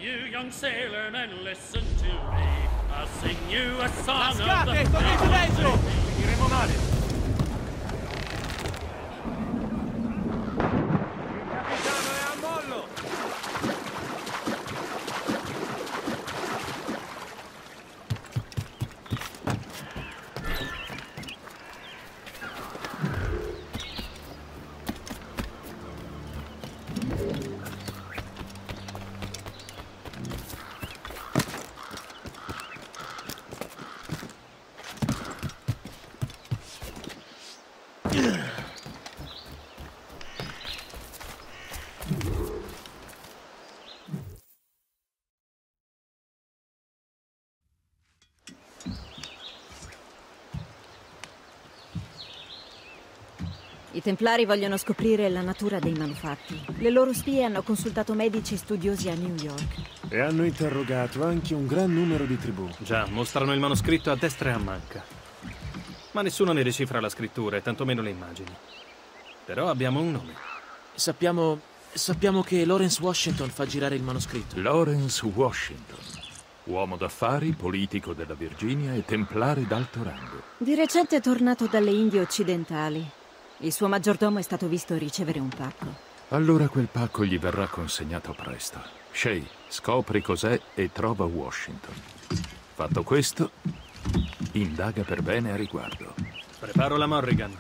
you young sailormen, listen to me. I'll sing you a song of the... Lasciate, togliete dentro! Finiremo male! I Templari vogliono scoprire la natura dei manufatti. Le loro spie hanno consultato medici studiosi a New York. E hanno interrogato anche un gran numero di tribù. Già, mostrano il manoscritto a destra e a manca. Ma nessuno ne decifra la scrittura, e tantomeno le immagini. Però abbiamo un nome. Sappiamo che Lawrence Washington fa girare il manoscritto. Lawrence Washington. Uomo d'affari, politico della Virginia e templare d'alto rango. Di recente è tornato dalle Indie occidentali. Il suo maggiordomo è stato visto ricevere un pacco. Allora quel pacco gli verrà consegnato presto. Shay, scopri cos'è e trova Washington. Fatto questo, indaga per bene a riguardo. Preparo la Morrigan.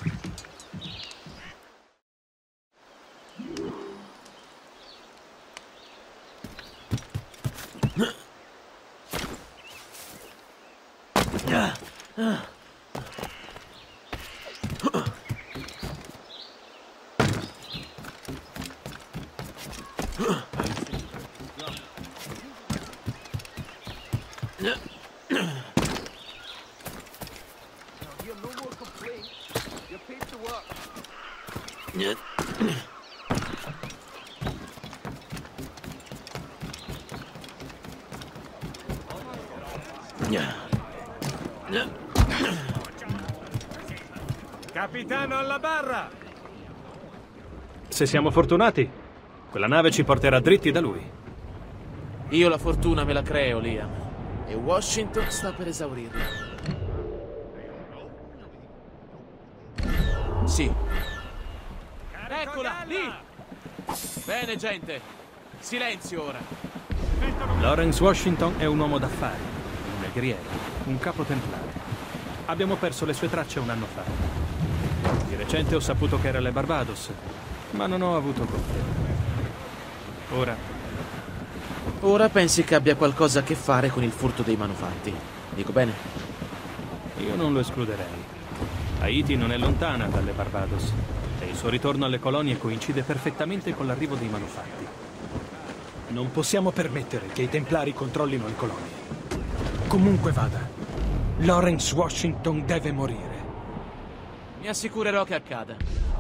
Capitano alla barra! Se siamo fortunati, quella nave ci porterà dritti da lui. Io la fortuna me la creo, Liam. E Washington sta per esaurirla. Sì. Eccola, lì! Bene, gente. Silenzio ora. Lawrence Washington è un uomo d'affari, un negriero, un capo templare. Abbiamo perso le sue tracce un anno fa. Di recente ho saputo che era alle Barbados, ma non ho avuto conferma. Ora pensi che abbia qualcosa a che fare con il furto dei manufatti? Dico bene? Io non lo escluderei. Haiti non è lontana dalle Barbados e il suo ritorno alle colonie coincide perfettamente con l'arrivo dei manufatti. Non possiamo permettere che i Templari controllino le colonie. Comunque vada, Lawrence Washington deve morire. Mi assicurerò che accada.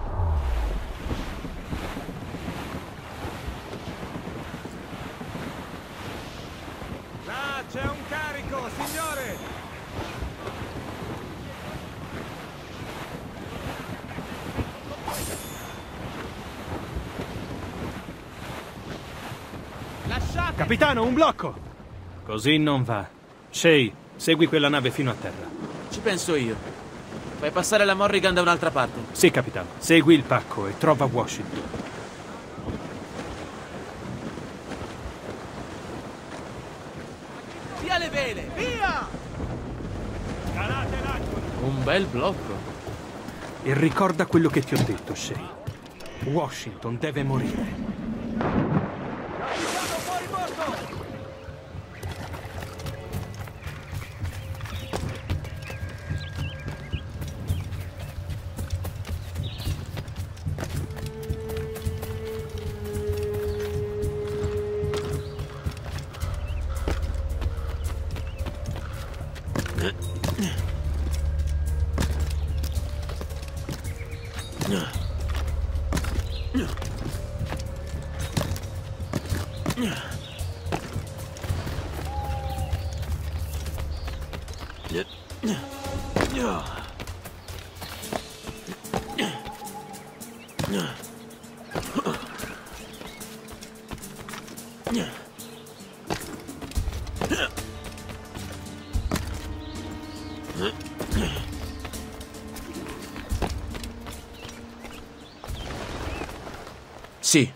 Là c'è un carico, signore! Lasciate! Capitano, un blocco! Così non va. Shay, segui quella nave fino a terra. Ci penso io. Fai passare la Morrigan da un'altra parte. Sì, capitano. Segui il pacco e trova Washington. Via le vele! Via! Calate l'acqua! Un bel blocco. E ricorda quello che ti ho detto, Shay. Washington deve morire. Siamo fuori bordo! Sì.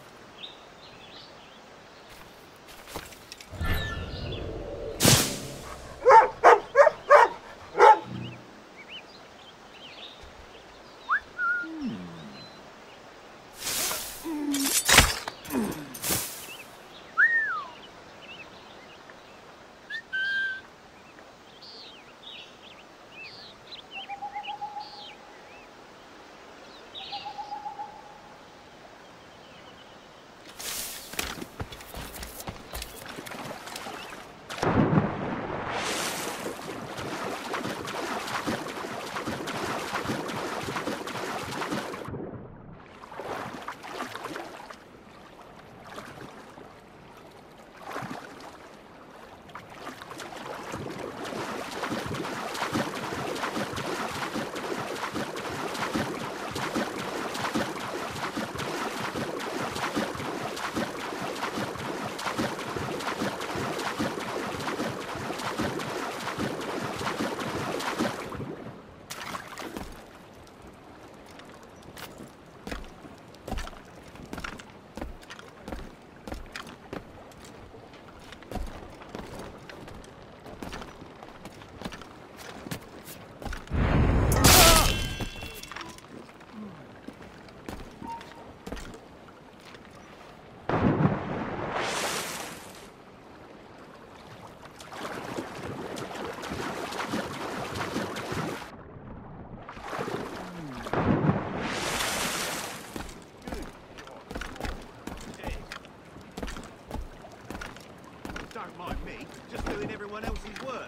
Don't mind me, just doing everyone else's work.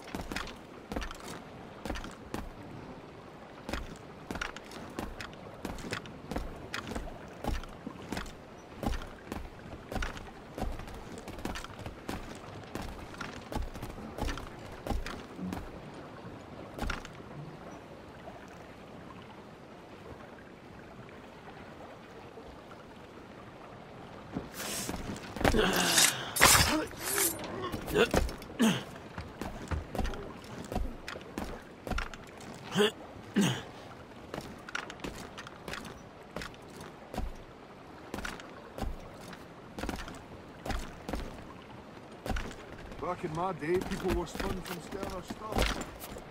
Back in my day, people were spun from sterner stuff.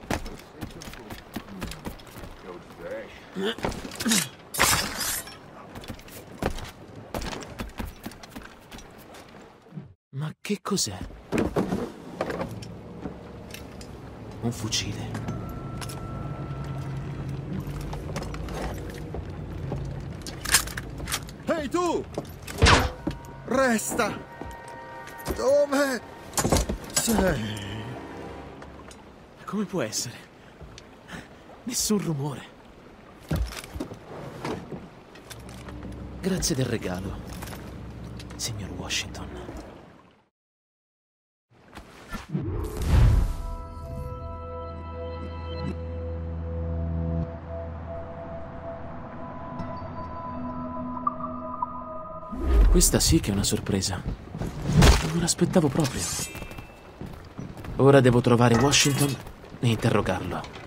Ma che cos'è? Un fucile. Ehi tu! Resta! Dove sei? Come può essere? Nessun rumore. Grazie del regalo, signor Washington. Questa sì che è una sorpresa. Non l'aspettavo proprio. Ora devo trovare Washington e interrogarlo.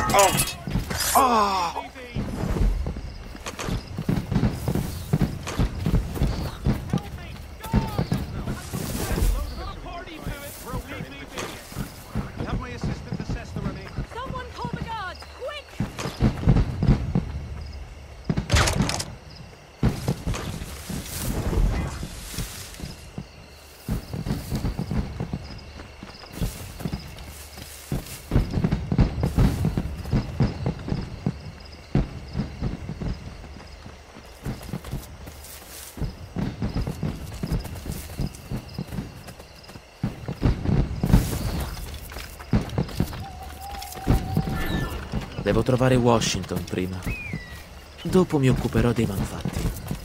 Have my assistant assess the remaining. Someone call the guards, quick! Devo trovare Washington prima. Dopo mi occuperò dei manufatti.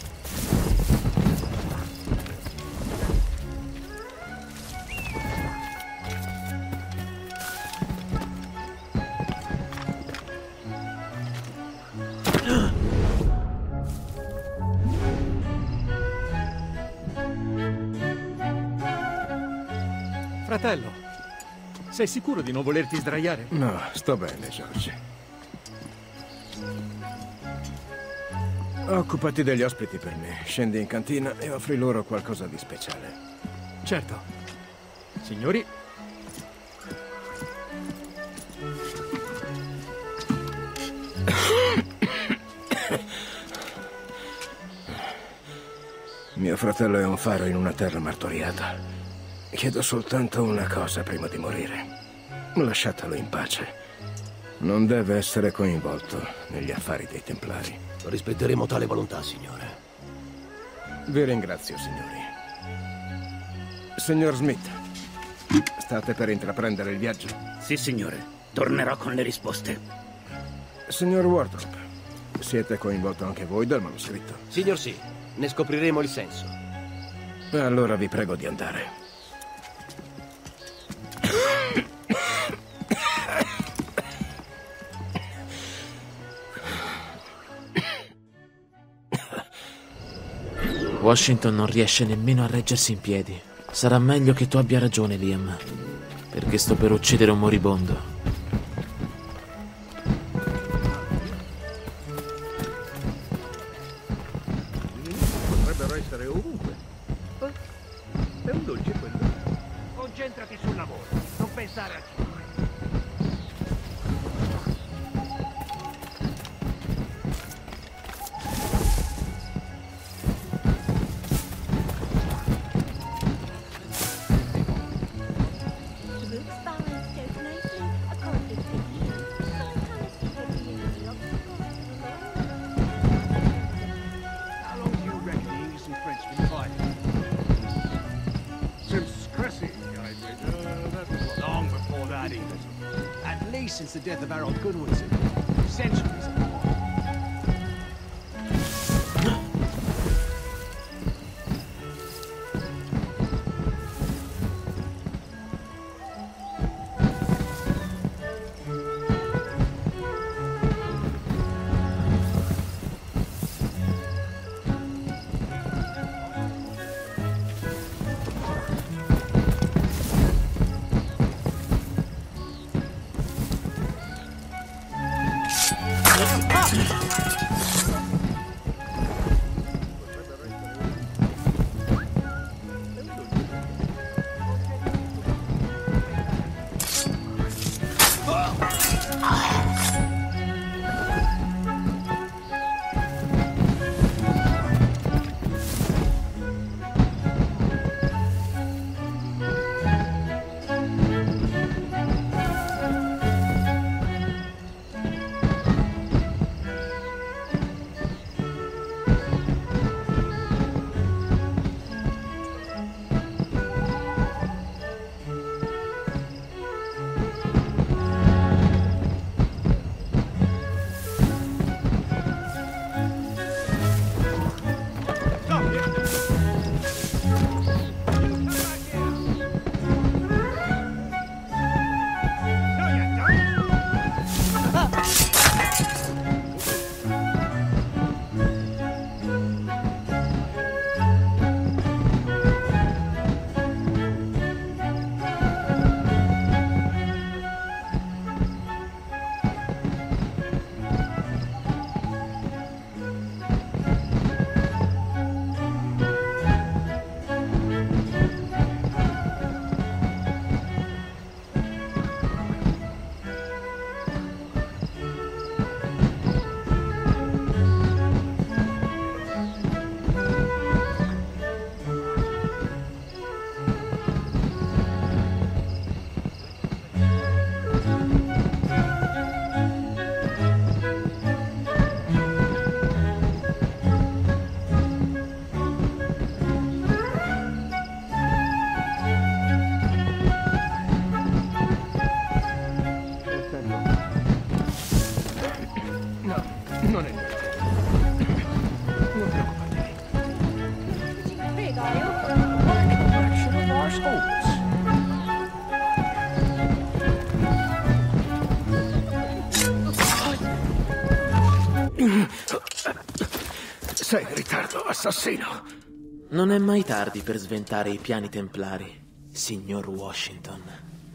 Fratello, sei sicuro di non volerti sdraiare? No, sto bene, George. Occupati degli ospiti per me. Scendi in cantina e offri loro qualcosa di speciale. Certo. Signori? Mio fratello è un faro in una terra martoriata. Chiedo soltanto una cosa prima di morire. Lasciatelo in pace. Non deve essere coinvolto negli affari dei Templari. Rispetteremo tale volontà, signore. Vi ringrazio, signori. Signor Smith, state per intraprendere il viaggio? Sì, signore. Tornerò con le risposte. Signor Wardrop, siete coinvolto anche voi dal manoscritto? Signor sì, ne scopriremo il senso. Allora vi prego di andare. Washington non riesce nemmeno a reggersi in piedi. Sarà meglio che tu abbia ragione, Liam, perché sto per uccidere un moribondo. Potrebbero essere ovunque. È un dolce quello. Concentrati sul lavoro, non pensare a ciò. Since the death of Harold Goodwinson, centuries. Sei in ritardo, assassino. Non è mai tardi per sventare i piani templari, signor Washington.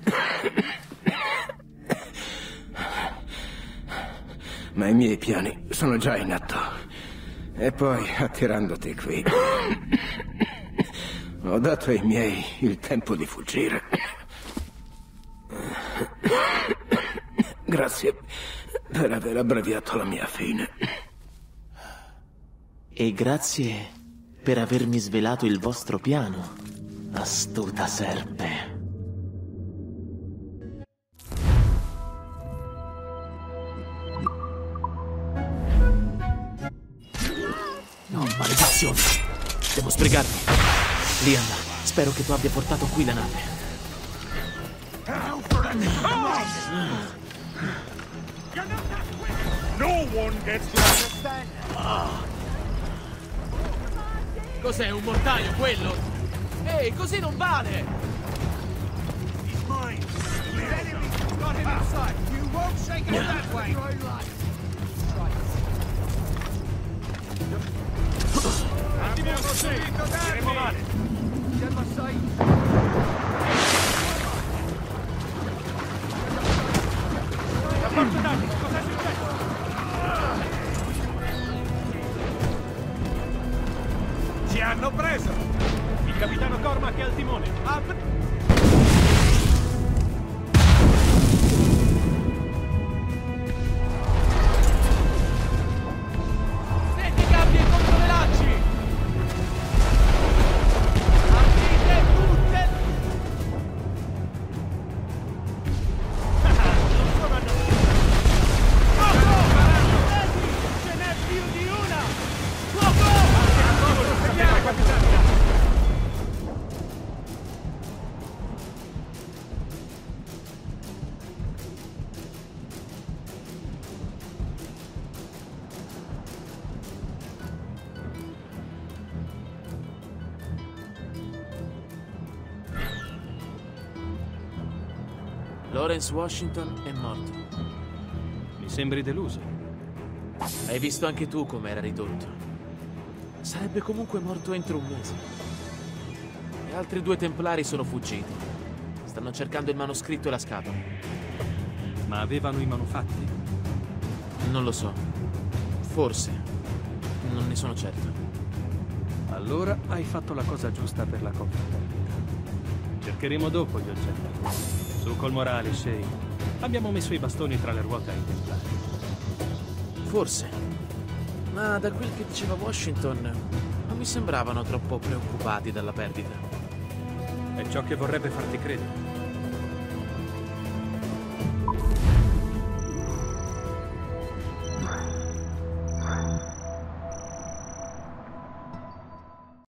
Ma i miei piani sono già in atto. E poi, attirandoti qui, ho dato ai miei il tempo di fuggire. Grazie per aver abbreviato la mia fine. E grazie per avermi svelato il vostro piano, astuta serpe. No, maledizione! Devo sbrigarmi. Liam, spero che tu abbia portato qui la nave. No one gets to understand. Cos'è, un mortaio quello? Ehi, così non vale! He's mine. The enemy's got him inside. You won't shake it that way. Abbiamo seguito Darby. Siamo assai. La forza Darby, cos'è successo? Ci hanno preso! Il capitano Cormac è al timone. Siete gabbie contro le lacci! Aprite tutte! Non sono andato! Ce n'è più di una! Lawrence Washington è morto. Mi sembri deluso. Hai visto anche tu com'era ridotto. Sarebbe comunque morto entro un mese. Gli altri 2 templari sono fuggiti. Stanno cercando il manoscritto e la scatola. Ma avevano i manufatti? Non lo so. Forse. Non ne sono certo. Allora hai fatto la cosa giusta per la confraternita. Cercheremo dopo gli oggetti. Su col morale, Shay. Abbiamo messo i bastoni tra le ruote ai templari. Forse. Ma da quel che diceva Washington, non mi sembravano troppo preoccupati dalla perdita. È ciò che vorrebbe farti credere.